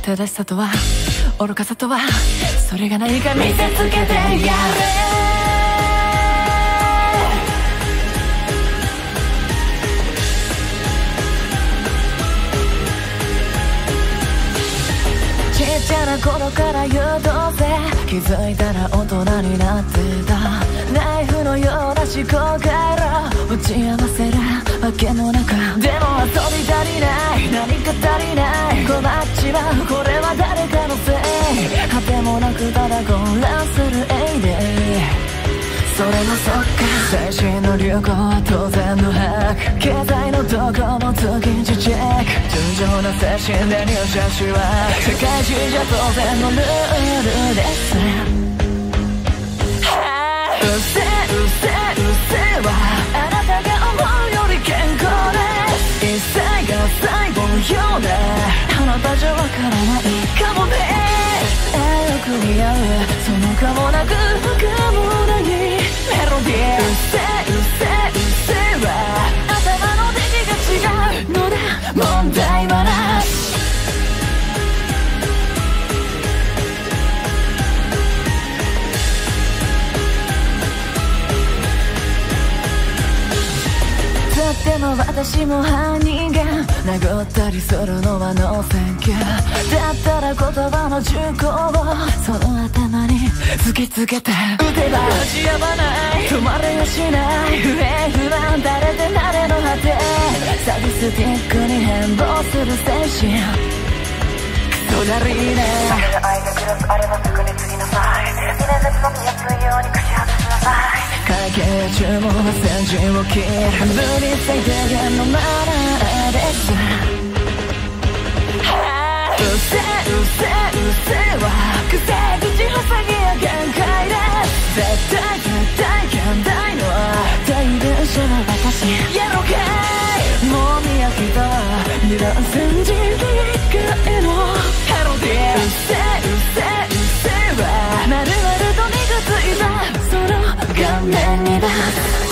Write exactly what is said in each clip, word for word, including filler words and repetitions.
正しさとは愚かさとはそれが何か見せつけてやれ。ちっちゃな頃から優等生、気づいたら大人になってた。ナイフのような思考回路打ち合わせるわけもなく、でも遊び足りない、何か足りない、困っちまう、これは誰かのせい。果てもなくただ混乱するエイデイ。それもそっか、最新の流行は当然のハック、経済のどこも月一チェック、純情な精神で入社しは世界中じゃ当然のルールです。うっせうっせうっせはあなたが思うより健康です。一切が最後のようであなたじゃわからないかもね。よく似合うそのかもなく不可もないメロディー。うっせうっせうっせは頭の出来が違うので問題はなし。でも私も犯人が殴ったりするのはノーセンキュー。だったら言葉の銃口をその頭に突きつけて撃てば立ち止まない止まれやしない不平不満誰で誰の果てサディスティックに変貌する精神クソだりーね。避ける愛がクラスあればすぐに次の際未練絶の見やすいように口外しなさい。会計や注文は先陣を切る半分に最低限のマナーです。うっせうっせうっせは癖口塞ぎや限界です。絶対絶対現代の代弁者の私やろかい。もう見飽きた二段煎じ理解のヘロディー。うっせうっせうっせはまるまると肉ついたその顔面に出す。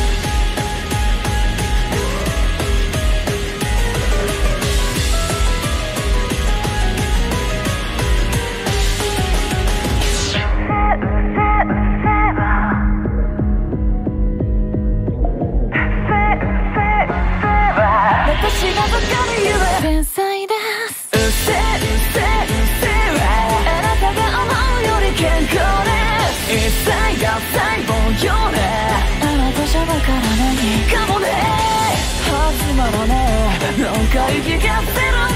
私がバカに言う天才です。うっせうっせうっせはあなたが思うより健康です。一切が最後よねあなたじゃわからないかもね。始まらねえ何回聞かせる